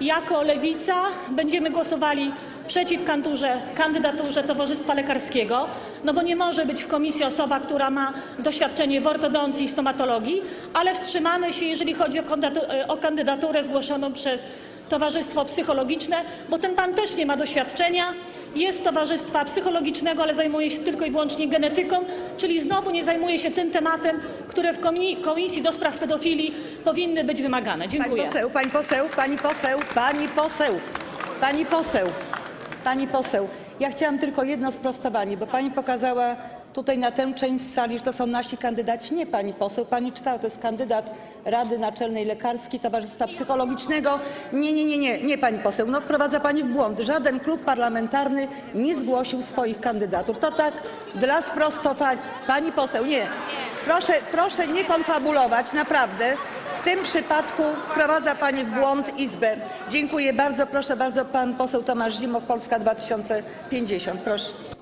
jako Lewica będziemy głosowali przeciw kandydaturze Towarzystwa Lekarskiego, no bo nie może być w komisji osoba, która ma doświadczenie w ortodoncji i stomatologii, ale wstrzymamy się, jeżeli chodzi o kandydaturę zgłoszoną przez Towarzystwo Psychologiczne, bo ten pan też nie ma doświadczenia, jest z Towarzystwa Psychologicznego, ale zajmuje się tylko i wyłącznie genetyką, czyli znowu nie zajmuje się tym tematem, które w Komisji do Spraw Pedofilii powinny być wymagane. Dziękuję. Pani poseł, ja chciałam tylko jedno sprostowanie, bo pani pokazała tutaj na tę część sali, że to są nasi kandydaci. Nie, pani poseł, pani czytała, to jest kandydat Rady Naczelnej Lekarskiej Towarzystwa Psychologicznego. Nie, pani poseł, no wprowadza pani w błąd. Żaden klub parlamentarny nie zgłosił swoich kandydatur. To tak dla sprostowania. Pani poseł, nie. Proszę nie konfabulować, naprawdę. W tym przypadku wprowadza pani w błąd Izbę. Dziękuję bardzo. Proszę bardzo, pan poseł Tomasz Zimoch, Polska 2050. Proszę.